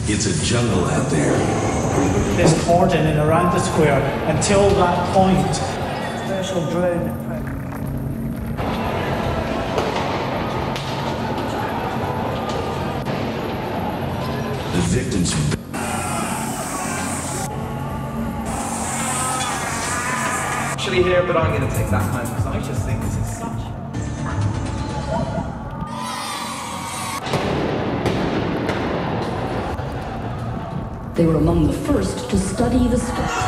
It's a jungle out there. There's cordon in around the square until that point. Special drown. The victims. Actually here, but I'm going to take that home because I just think this is such. They were among the first to study the stars.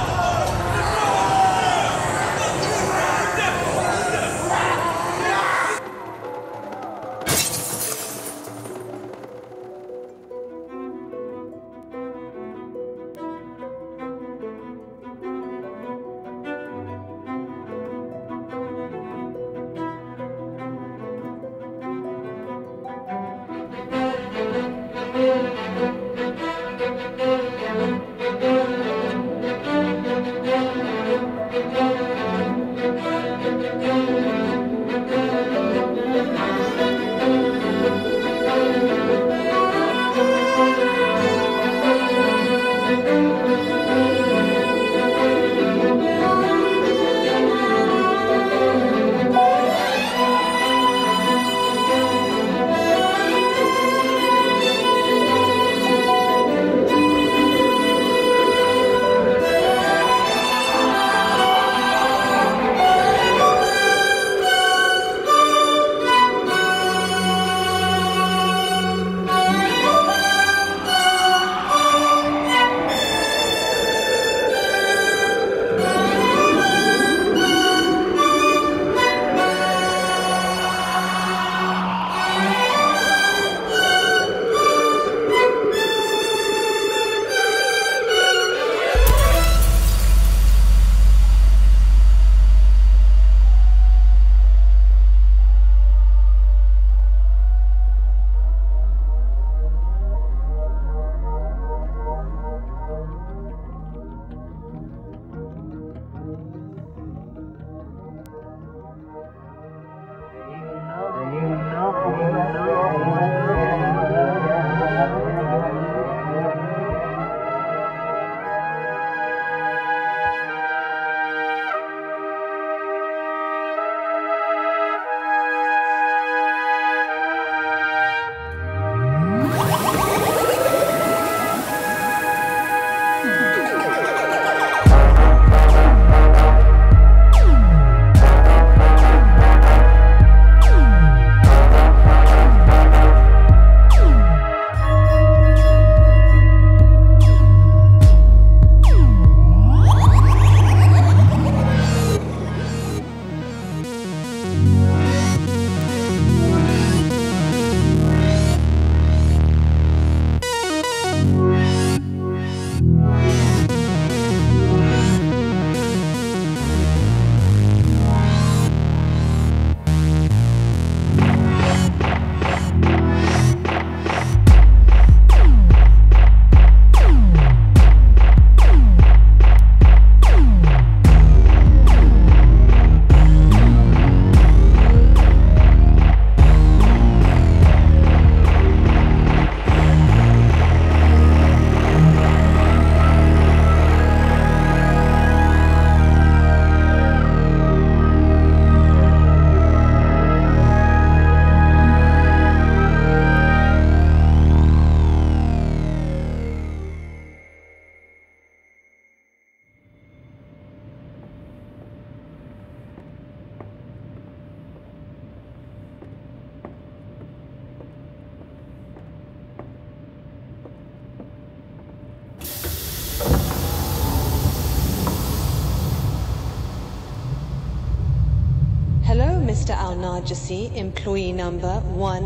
Mr. Al-Nargisee, employee number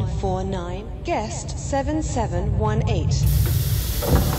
149, guest 7718.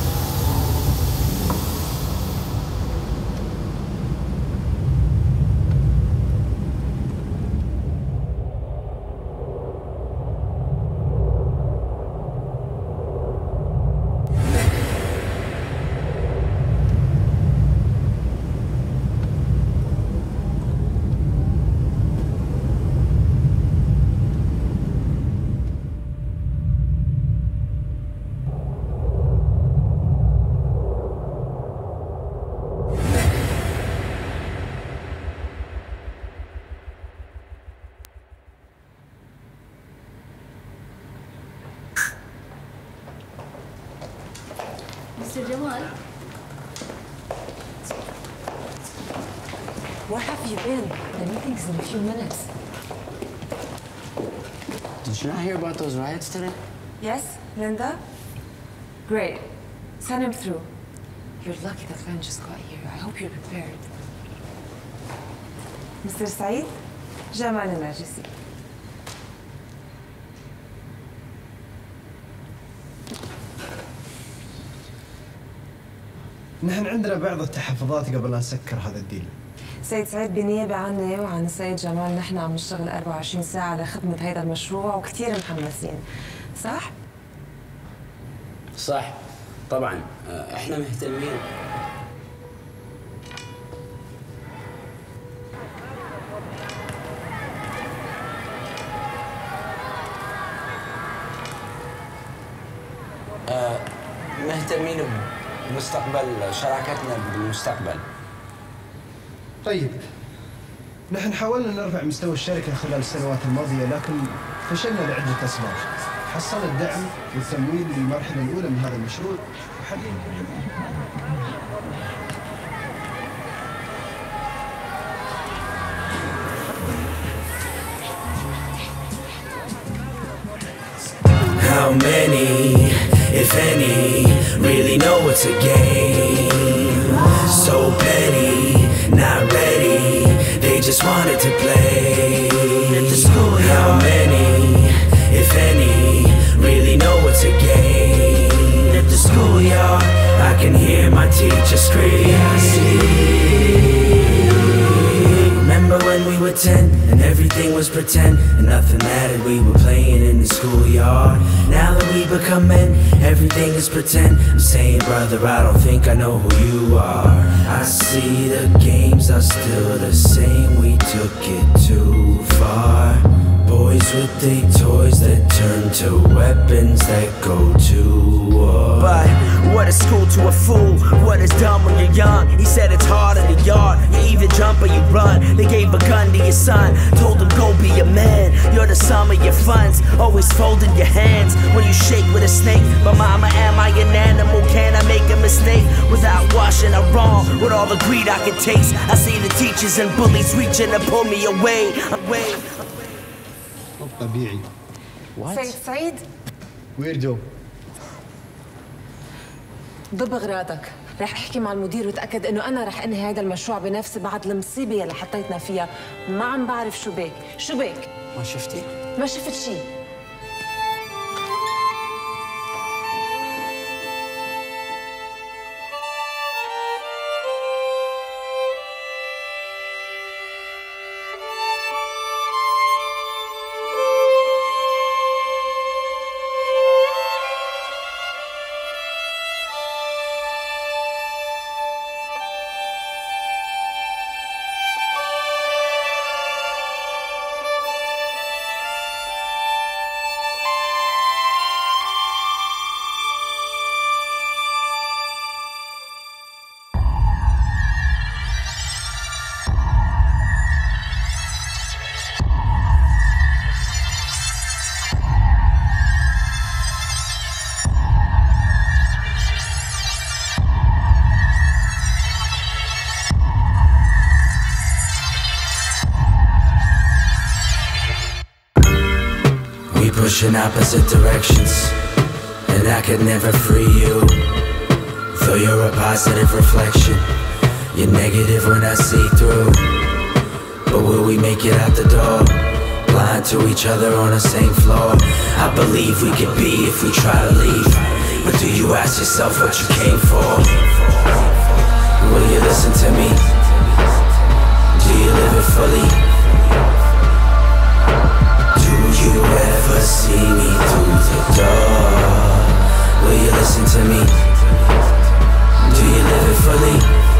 Mr. Jamal? Where have you been? The meeting's in a few minutes. Did you not hear about those riots today? Yes, Linda? Great. Send him through. You're lucky that Glenn just got here. I hope you're prepared. Mr. Said, Jamal El-Nargisee. نحن عندنا بعض التحفظات قبل لا نسكر هذا الديل. سيد سعيد بالنيابة عني وعن السيد جمال نحن عم نشتغل 24 ساعة لخدمة هيدا المشروع وكثير محمسين، صح؟ صح طبعا احنا مهتمين. مهتمين بمستقبل شراكتنا بالمستقبل. طيب نحن حاولنا نرفع مستوى الشركة خلال السنوات الماضية لكن فشلنا لعدة أسباب. حصلنا الدعم والتمويل للمرحلة الأولى من هذا المشروع وحاليا How many, if any, really know what's a game? So petty, not ready, they just wanted to play. How many, if any, really know what's a game? At the schoolyard, I can hear my teacher scream. Remember when we were 10 and everything was pretend and nothing mattered, we were playing in the schoolyard. Now that we become men, everything is pretend. I'm saying, brother, I don't think I know who you are. I see the games are still the same, we took it too far. Boys with their toys that turn to weapons that go to war. But what is school to a fool? What is dumb when you're young? He said it's hard in the yard. You either jump or you run. They gave a gun to your son, told him go be a man. You're the sum of your funds, always folding your hands when you shake with a snake. But mama, am I an animal? Can I make a mistake without washing a wrong? With all the greed I can taste, I see the teachers and bullies reaching to pull me away. طبيعي. سيد سعيد ويردو ضب اغراضك، رح احكي مع المدير وتاكد انه انا رح انهي هذا المشروع بنفسي بعد المصيبه يلي حطيتنا فيها. ما عم بعرف شو بك. ما شفتي؟ ما شفت شيء. Push in opposite directions, and I could never free you. Though you're a positive reflection, you're negative when I see through. But will we make it out the door? Blind to each other on the same floor. I believe we could be if we try to leave. But do you ask yourself what you came for? Will you listen to me? Do you live it fully? Do you ever see me through the door? Will you listen to me? Do you live it fully?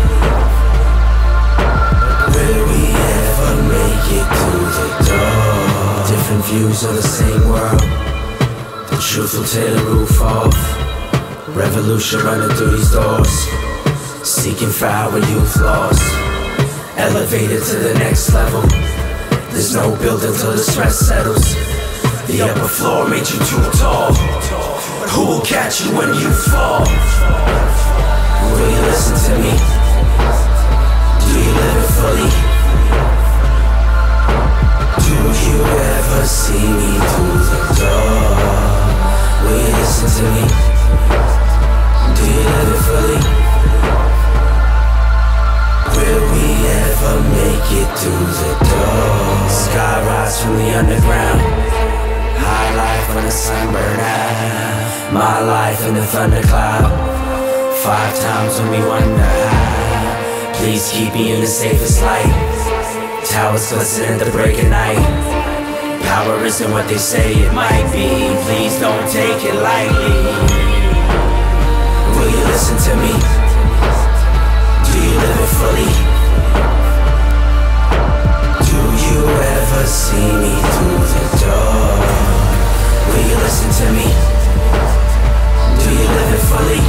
Will we ever make it through the door? Different views of the same world. The truth will tear the roof off. Revolution running through these doors. Seeking for our youth lost. Elevated to the next level. There's no building till the stress settles. The upper floor made you too tall. Who will catch you when you fall? Will you listen to me? Do you live it fully? Do you ever see me through the door? Will you listen to me? Do you live it fully? Will we ever make it through the door? Sky rise from the underground. High life when the sun burn out. My life in the thundercloud. 5 times when we wonder how. Please keep me in the safest light. Towers glisten at the break of night. Power isn't what they say it might be. Please don't take it lightly. Will you listen to me? Do you live it fully? Do you ever see me through the door? Will you listen to me? Do you live it fully?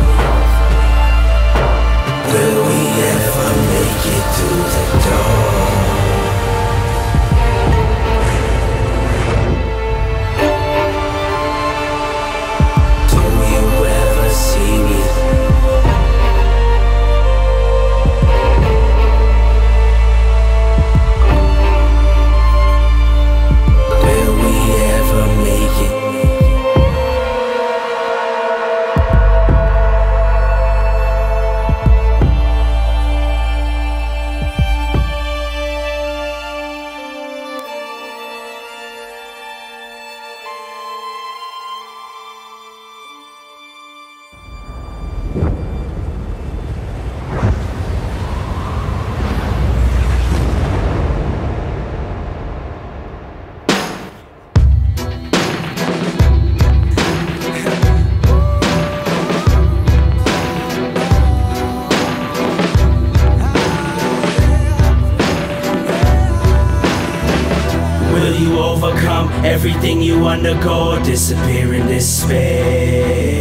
Will we ever make it through the door? Do you ever see me? Will we ever make it? Everything you undergo, disappear in despair.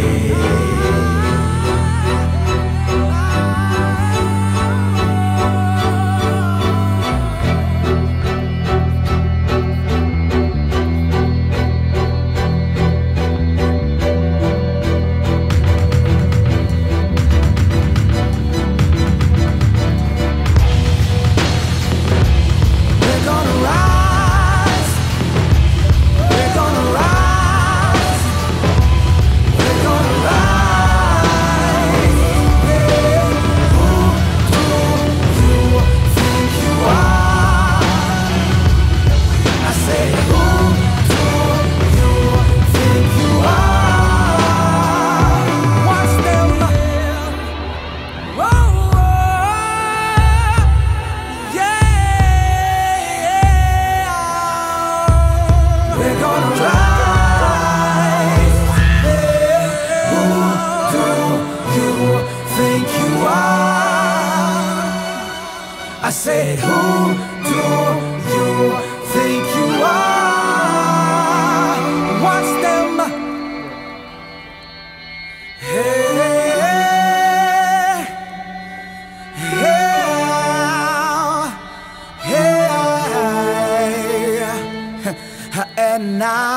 I said, who do you think you are? Watch them. Hey, hey, hey, and now